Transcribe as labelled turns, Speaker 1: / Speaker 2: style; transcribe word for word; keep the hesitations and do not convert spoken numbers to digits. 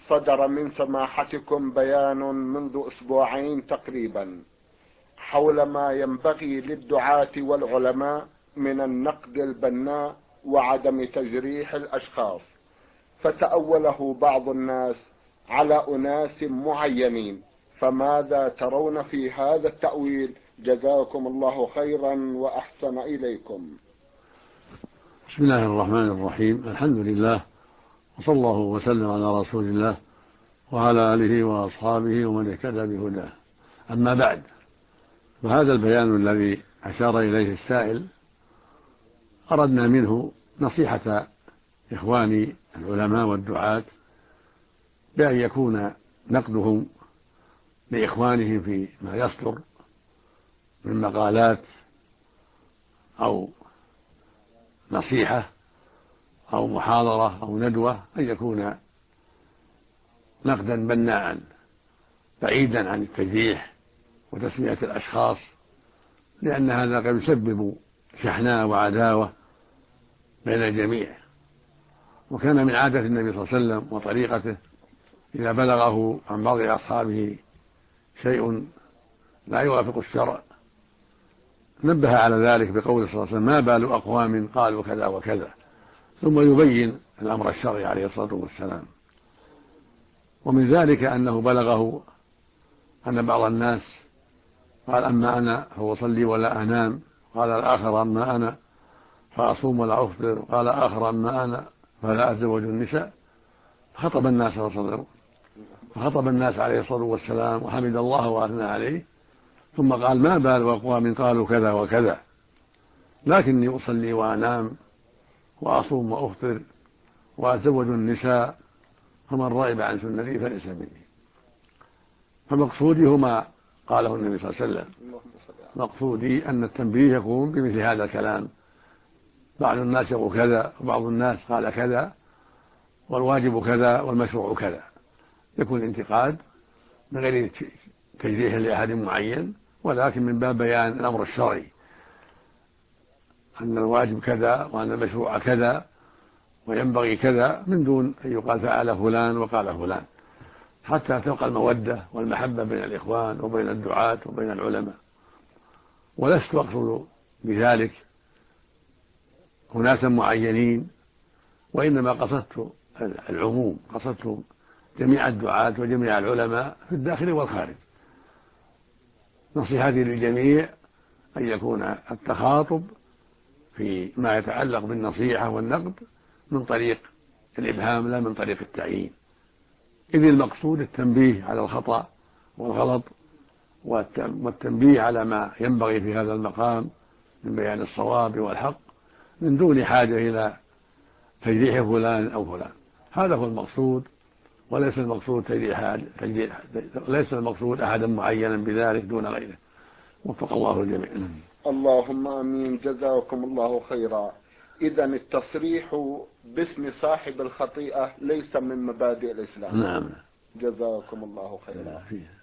Speaker 1: صدر من سماحتكم بيان منذ أسبوعين تقريبا حول ما ينبغي للدعاة والعلماء من النقد البناء وعدم تجريح الأشخاص، فتأوله بعض الناس على أناس معينين، فماذا ترون في هذا التأويل؟ جزاكم الله خيرا وأحسن إليكم.
Speaker 2: بسم الله الرحمن الرحيم. الحمد لله، وصلى الله وسلم على رسول الله وعلى آله وأصحابه ومن اهتدى بهداه. أما بعد، فهذا البيان الذي أشار إليه السائل أردنا منه نصيحة إخواني العلماء والدعاة بأن يكون نقدهم لإخوانهم فيما يصدر من مقالات أو نصيحة أو محاضرة أو ندوة أن يكون نقدا بناء بعيدا عن التجريح وتسمية الأشخاص، لأن هذا قد يسبب شحناء وعداوة بين الجميع. وكان من عادة النبي صلى الله عليه وسلم وطريقته إذا بلغه عن بعض أصحابه شيء لا يوافق الشرع نبه على ذلك بقوله صلى الله عليه وسلم: ما بال أقوام قالوا كذا وكذا، ثم يبين الأمر الشرعي عليه الصلاة والسلام. ومن ذلك أنه بلغه أن بعض الناس قال: أما أنا فأصلي ولا أنام، قال الآخر: أما أنا فأصوم ولا أفطر، قال آخر: أما أنا فلا أتزوج النساء. خطب الناس صلى الله عليه وسلم فخطب الناس عليه الصلاة والسلام وحمد الله وأثنى عليه، ثم قال: ما بال أقوام قالوا كذا وكذا، لكني أصلي وأنام وأصوم وأفطر وأتزوج النساء، فمن رغب عن سنتي فليس مني. فمقصودي هو ما قاله النبي صلى الله عليه وسلم، مقصودي أن التنبيه يكون بمثل هذا الكلام. بعض الناس يقول كذا وبعض الناس قال كذا، والواجب كذا والمشروع كذا، يكون الانتقاد من غير تجريح لأحد معين، ولكن من باب بيان الأمر الشرعي، أن الواجب كذا وأن المشروع كذا وينبغي كذا، من دون أن يقال فعل فلان وقال فلان، حتى تبقى المودة والمحبة بين الإخوان وبين الدعاة وبين العلماء. ولست أقصد بذلك أناسا معينين، وإنما قصدت العموم، قصدت جميع الدعاة وجميع العلماء في الداخل والخارج. نصيحتي للجميع أن يكون التخاطب في ما يتعلق بالنصيحة والنقد من طريق الإبهام لا من طريق التعيين، إذ المقصود التنبيه على الخطأ والغلط والتنبيه على ما ينبغي في هذا المقام من بيان الصواب والحق، من دون حاجة إلى تجريح فلان أو فلان. هذا هو المقصود، وليس المقصود تجريح تجريح ليس المقصود أحدا معينا بذلك دون غيره. وفق الله الجميع.
Speaker 1: اللهم آمين. جزاكم الله خيرا. إذا التصريح باسم صاحب الخطيئة ليس من مبادئ الإسلام.
Speaker 2: نعم.
Speaker 1: جزاكم الله خيرا.